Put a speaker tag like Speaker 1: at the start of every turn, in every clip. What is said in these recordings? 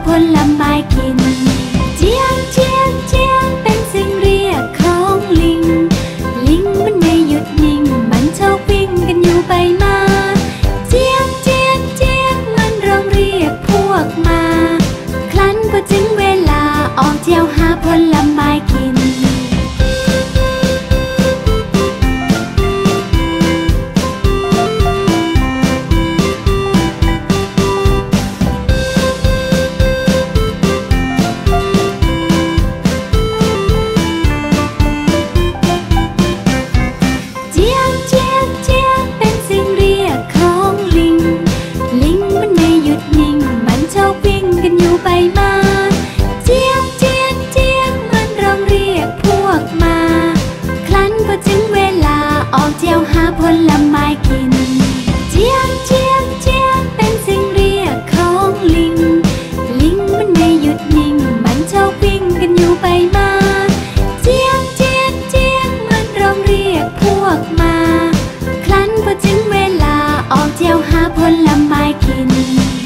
Speaker 1: ผลไม้กินเจียงเจียงเจียงเป็นสิ่งเรียกของลิงลิงมันไม่หยุดนิ่งมันชอบวิ่งกันอยู่ไปมาเจียงเจียงเจียงมันร้องเรียกพวกมาครั้นพอถึงเวลาออกเที่ยวหาผลไม้กินผลไม้กินเจียงเจียงเจียงเป็นสิ่งเรียกของลิงลิงมันไม่หยุดนิ่งมันชอบวิ่งกันอยู่ไปมาเจียงเจียงเจียงมันร้องเรียกพวกมาครั้นพอถึงเวลาออกเที่ยวหาผลไม้กิน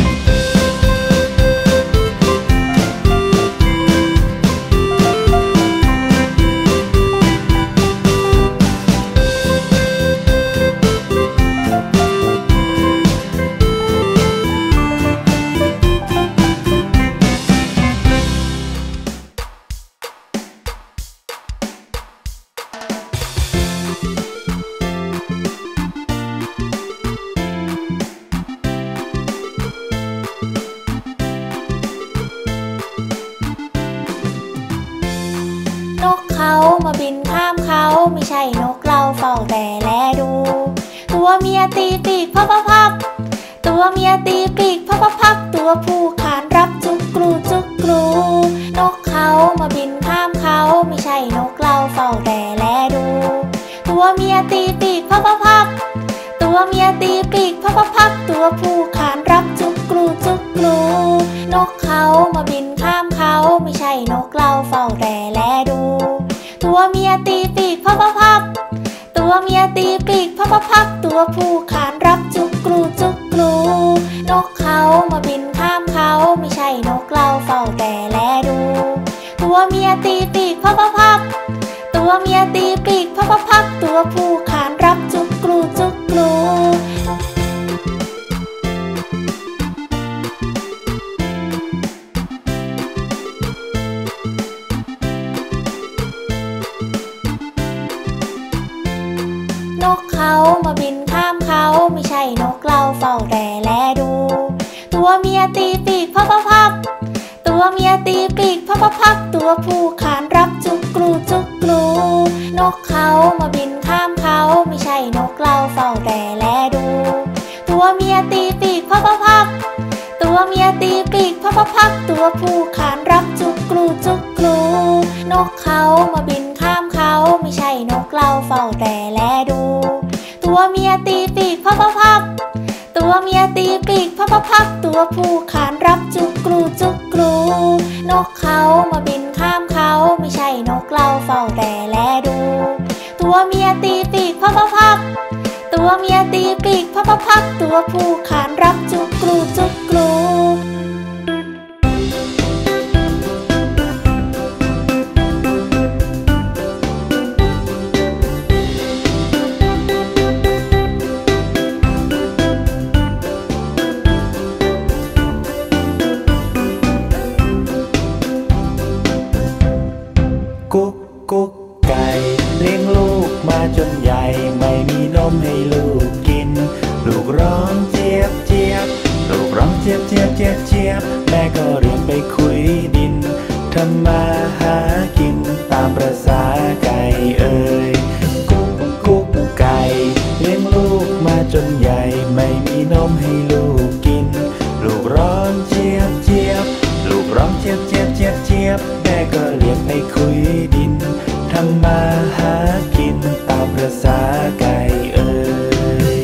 Speaker 1: มาบินข้ามเขาไม่ใช่นกเราเฝ้าแต่แลดูตัวเมียตีปีกพับพับพับตัวเมียตีปีกพับพับพับตัวผู้ขานรับจุกกรูจุกกรูนกเขามาบินข้ามเขาไม่ใช่นกเราเฝ้าแต่แลดูตัวเมียตีปีกพับพับพับตัวเมียตีปีกพับพับพับตัวผู้ขานรับจุกกรูจุกกรูนกเขามาบินข้ามเขาไม่ใช่นกเราเฝ้าแต่แลดูตัวเมียตีปีกพับพับพับตัวเมียตีปีกพับพับพับตัวผู้ขานรับจุกกรูจุกกรูนกเขามาบินข้ามเขาไม่ใช่นกเราเฝ้าแต่แลดูตัวเมียตีปีกพับพับพับตัวเมียตีปีกพับพับพับตัวผู้ขานรับจุกกรูจุกกรูนกเขามาบินข้ามเขาไม่ใช่นกเราเฝ้าแต่แลดูตัวเมียตีปีกพับพับพับตัวเมียตีปีกพับพับพับตัวผู้ขานรับจุกกรูจุกกรูนกเขามาบินข้ามเขาไม่ใช่นกเราเฝ้าแต่แลดูตัวเมียตีปีกพับพับพับตัวเมียตีปีกพับพับพับตัวผู้ขานรับจุกกรูจุกกรูนกเขามาบินข้ามเขาไม่ใช่นกเราเฝ้าแต่แลดูตัวเมียตีปีกพับพับพับตัวเมียตีปีกพับพับพับตัวผู้ขานรับจุกกรูจุกกรูนกเขามาบินข้ามเขาไม่ใช่นกเราเฝ้าแต่แลดูตัวเมียตีปีกพับพับพับตัวเมียตีปีกพับพับพับตัวผู้ขานรับจุกกรูจุกกรู
Speaker 2: กุ๊กกุ๊กไก่เลี้ยงลูกมาจนใหญ่ไม่มีนมให้ลูกกินลูกร้องเจี๊ยบเจี๊ยบลูกร้องเจี๊ยบเจี๊ยบเจี๊ยบเจี๊ยบแม่ก็เรียนไปคุยดินทำมาหากินตามประสาไก่เอ่ยกุ๊กกุ๊กไก่เลี้ยงลูกมาจนใหญ่ไม่มีนมให้ลูกกินลูกร้องเจี๊ยบเจี๊ยบลูกร้องเจี๊ยบเจี๊ยบเจี๊ยบเจี๊ยบแม่ก็เรียกไปคุยดินทำมาหากินตามประสาไก่เอ่ย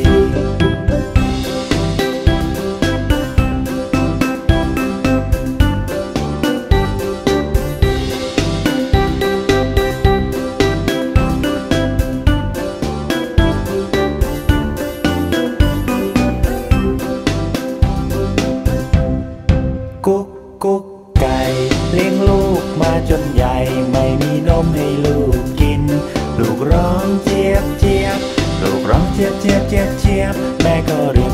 Speaker 2: กุ๊กกุ๊กก็รี